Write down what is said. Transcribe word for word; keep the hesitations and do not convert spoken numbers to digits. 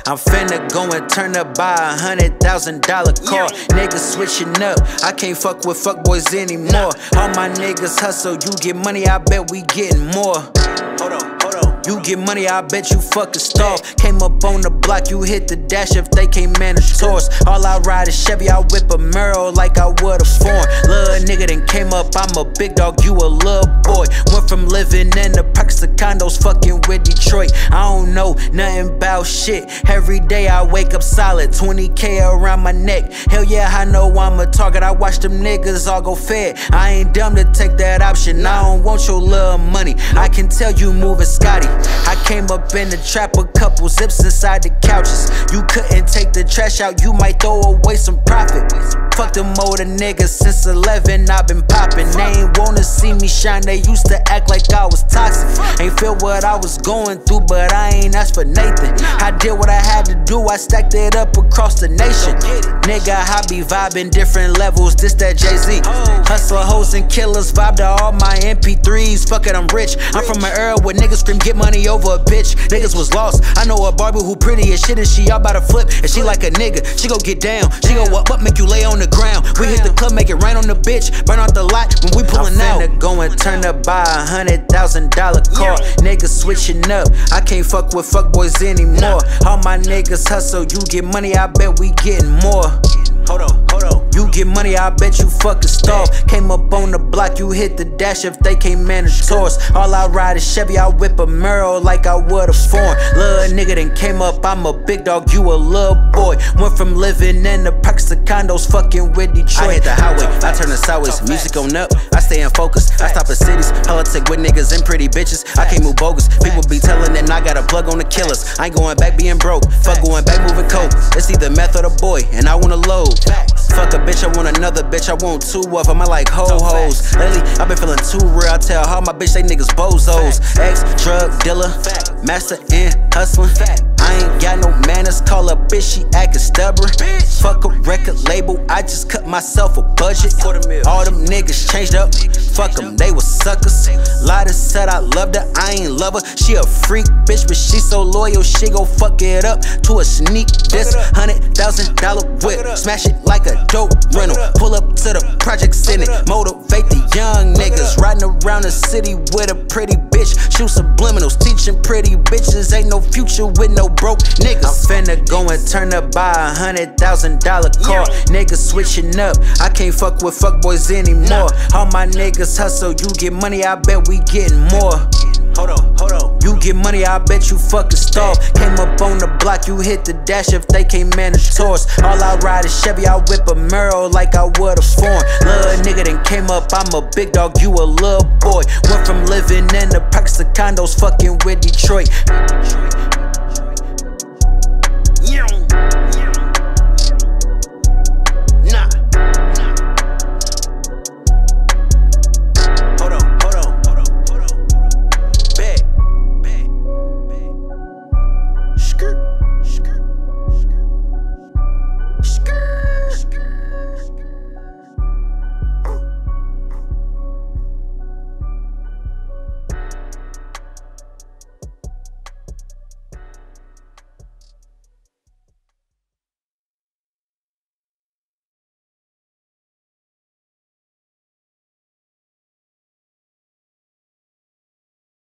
I'm finna go and turn up by a hundred thousand dollar car. Niggas switching up, I can't fuck with fuckboys anymore. All my niggas hustle, you get money, I bet we getting more. Hold on, hold on. You get money, I bet you fucking starve. Came up on the block, you hit the dash if they can't manage tours. All I ride is Chevy, I whip a Merrill like I would a foreign. Little nigga then came up, I'm a big dog, you a little boy. Went from living in the projects to condos, fucking with Detroit. I don't know nothing about shit. Every day I wake up solid, twenty K around my neck. Hell yeah, I know I'm a target. I watch them niggas all go fed. I ain't dumb to take that option. I don't want your little money. I can tell you moving Scotty. I came up in the trap, a couple zips inside the couches. You couldn't take the trash out, you might throw away some profit. Fuck them older niggas, since eleven I been poppin'. They ain't wanna see me shine, they used to act like I was toxic. Ain't feel what I was going through, but I ain't asked for Nathan. I did what I had to do, I stacked it up across the nation. Nigga, I be vibing different levels, this that Jay-Z. Hustler, hoes, and killers, vibe to all my M P threes. Fuck it, I'm rich. I'm from an era where niggas scream get money over a bitch. Niggas was lost. I know a Barbie who pretty as shit and she all about to flip. And she like a nigga, she gon' get down. She gon' up, up, make you lay on the ground. We hit the club, make it rain on the bitch. Burn out the lot when we pullin' out. I'm finna go and turn up by a hundred thousand dollar car. Niggas switching up, I can't fuck with fuckboys anymore. All my niggas hustle, you get money, I bet we getting more. Hold on, hold on. You get money, I bet you fucking starve. Came up on the block, you hit the dash if they can't manage tours. All I ride is Chevy, I whip a Merrill like I would a foreign. Little nigga then came up, I'm a big dog, you a little boy. Went from living in the projects to condos, fucking with Detroit. I hit the highway, I turn the sideways, music on up, I stay in focus. I stop at cities, politic with niggas and pretty bitches. I can't move bogus, people be telling that I got a plug on the killers. I ain't going back being broke, fuck going back moving coke. It's either meth or the boy, and I wanna load. Fuck a bitch, I want another bitch, I want two of them, I like ho-hos. Lately, I been feeling too real, I tell all my bitch they niggas bozos. Ex, drug dealer, master and hustling. I ain't got no manners, call a bitch, she actin' stubborn. Fuck a record label, I just cut myself a budget. All them niggas changed up, fuck them, they was suckers. Lotta said I loved her, I ain't love her. She a freak bitch, but she so loyal, she gon' fuck it up to a sneak diss. Hundred thousand dollar whip, smash it like a dope rental. Pull up to the projects in it, motivate the young niggas. Riding around the city with a pretty bitch, shoot subliminals, teaching pretty bitches ain't no future with no broke niggas. I'm finna go and turn up by a hundred thousand dollar car. Niggas switching up, I can't fuck with fuckboys anymore. All my niggas hustle, you get money, I bet we getting more. Hold on, hold on. You get money, I bet you fucking starve. Came up on the block, you hit the dash if they can't manage tours. All I ride is Chevy, I whip a Merrill like I would a foreign. Little nigga then came up, I'm a big dog, you a little boy. Went from living in the projects to condos, fucking with Detroit.